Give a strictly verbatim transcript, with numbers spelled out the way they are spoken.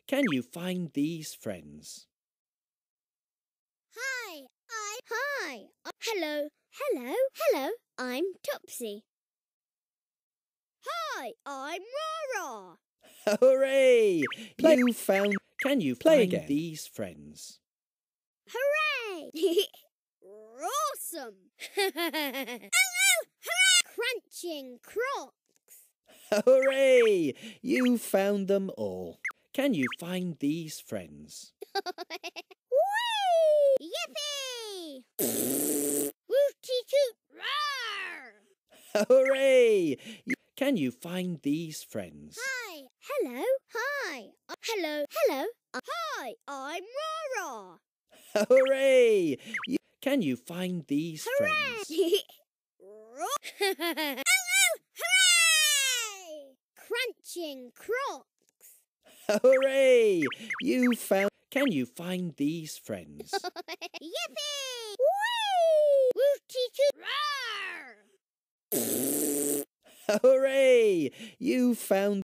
Can you find these friends? Hi, I... Hi. Uh, hello. Hello. Hello. I'm Topsy. Hi, I'm Rara. Hooray! Play. You found... Can you Play find again. these friends? Hooray! Awesome! Hello! Hooray! Crunching crocs. Hooray! You found them all. Can you find these friends? Whee! Yippee! Wooty toot! Roar! Hooray! Can you find these friends? Hi. Hello. Hi. Uh, hello. Hello. Uh, hi, I'm Rara. Hooray! Can you find these Hooray! friends? Hello! Hooray! Crunching crocs. Hooray! You found... Can you find these friends? Yippee! Whee! Wooty toot! Roar! Hooray! You found...